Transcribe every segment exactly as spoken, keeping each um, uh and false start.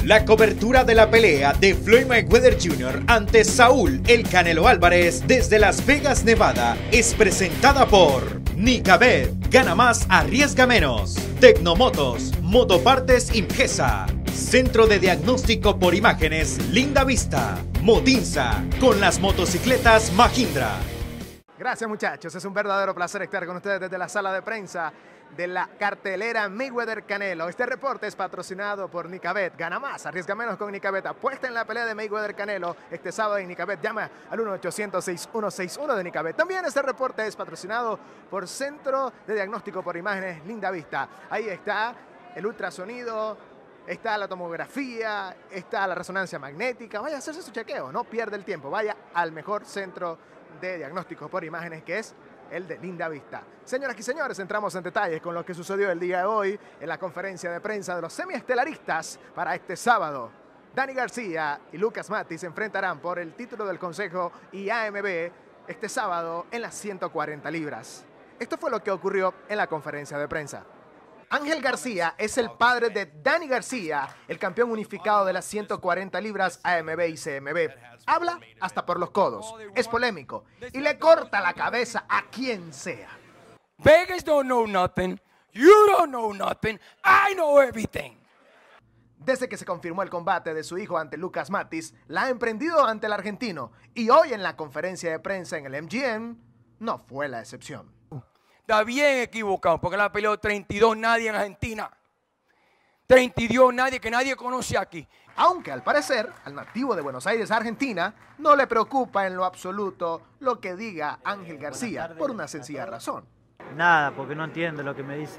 La cobertura de la pelea de Floyd Mayweather junior ante Saúl El Canelo Álvarez desde Las Vegas, Nevada, es presentada por Nicabet, gana más, arriesga menos. Tecnomotos, Motopartes Imgesa, Centro de Diagnóstico por Imágenes Linda Vista, Motinsa, con las motocicletas Mahindra. Gracias, muchachos, es un verdadero placer estar con ustedes desde la sala de prensa de la cartelera Mayweather-Canelo. Este reporte es patrocinado por Nicabet. Gana más, arriesga menos con Nicabet. Apuesta en la pelea de Mayweather-Canelo este sábado en Nicabet. Llama al uno ochocientos, seis uno seis uno de Nicabet. También este reporte es patrocinado por Centro de Diagnóstico por Imágenes Linda Vista. Ahí está el ultrasonido, está la tomografía, está la resonancia magnética. Vaya a hacerse su chequeo, no pierda el tiempo. Vaya al mejor centro de diagnóstico por imágenes, que es el de Linda Vista. Señoras y señores, entramos en detalles con lo que sucedió el día de hoy en la conferencia de prensa de los semiestelaristas para este sábado. Danny García y Lucas Matthysse se enfrentarán por el título del Consejo y A M B este sábado en las ciento cuarenta libras. Esto fue lo que ocurrió en la conferencia de prensa. Ángel García es el padre de Danny García, el campeón unificado de las ciento cuarenta libras A M B y C M B. Habla hasta por los codos, es polémico y le corta la cabeza a quien sea. Vegas don't know nothing, you don't know nothing, I know everything. Desde que se confirmó el combate de su hijo ante Lucas Matthysse, la ha emprendido ante el argentino y hoy en la conferencia de prensa en el M G M no fue la excepción. Está bien equivocado, porque la peleó treinta y dos nadie en Argentina. treinta y dos nadie que nadie conoce aquí. Aunque al parecer, al nativo de Buenos Aires, Argentina, no le preocupa en lo absoluto lo que diga Ángel García, por una sencilla razón. Nada, porque no entiendo lo que me dice.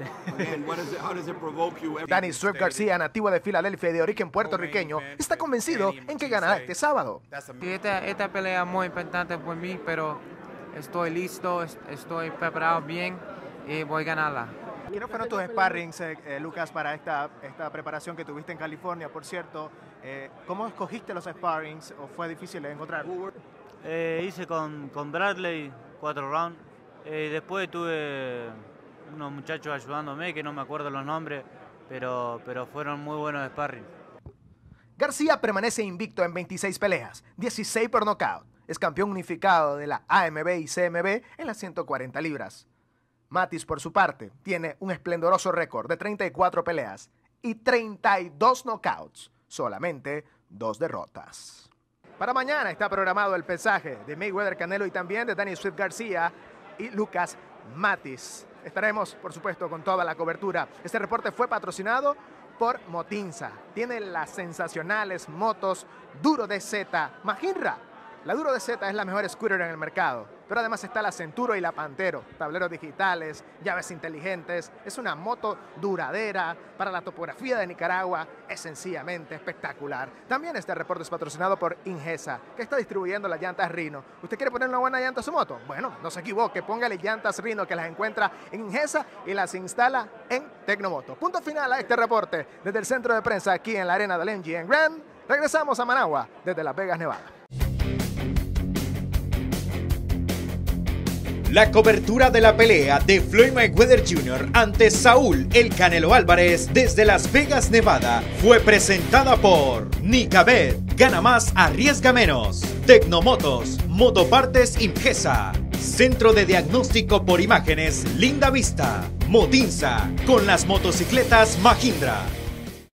Danny Swift García, nativo de Filadelfia y de origen puertorriqueño, está convencido en que ganará este sábado. Sí, esta, esta pelea es muy importante por mí, pero estoy listo, estoy preparado bien y voy a ganarla. ¿Quiénes fueron tus sparrings, eh, Lucas, para esta, esta preparación que tuviste en California? Por cierto, eh, ¿cómo escogiste los sparrings o fue difícil de encontrar? Eh, hice con, con Bradley cuatro rounds. Eh, después tuve unos muchachos ayudándome, que no me acuerdo los nombres, pero, pero fueron muy buenos sparring. García permanece invicto en veintiséis peleas, dieciséis por nocaut. Es campeón unificado de la A M B y C M B en las ciento cuarenta libras. Matthysse, por su parte, tiene un esplendoroso récord de treinta y cuatro peleas y treinta y dos knockouts, solamente dos derrotas. Para mañana está programado el pesaje de Mayweather-Canelo y también de Danny Swift García y Lucas Matthysse. Estaremos, por supuesto, con toda la cobertura. Este reporte fue patrocinado por Motinsa. Tiene las sensacionales motos Duro D Z Mahindra. La Duro D Z es la mejor scooter en el mercado, pero además está la Centuro y la Pantero, tableros digitales, llaves inteligentes. Es una moto duradera para la topografía de Nicaragua, es sencillamente espectacular. También este reporte es patrocinado por Ingesa, que está distribuyendo las llantas Rino. ¿Usted quiere poner una buena llanta a su moto? Bueno, no se equivoque, póngale llantas Rino, que las encuentra en Ingesa y las instala en Tecnomoto. Punto final a este reporte desde el centro de prensa aquí en la arena del M G M Grand. Regresamos a Managua desde Las Vegas, Nevada. La cobertura de la pelea de Floyd Mayweather junior ante Saúl El Canelo Álvarez desde Las Vegas, Nevada, fue presentada por Nicabet, gana más, arriesga menos. Tecnomotos, Motopartes Imgesa, Centro de Diagnóstico por Imágenes Linda Vista, Motinsa, con las motocicletas Mahindra.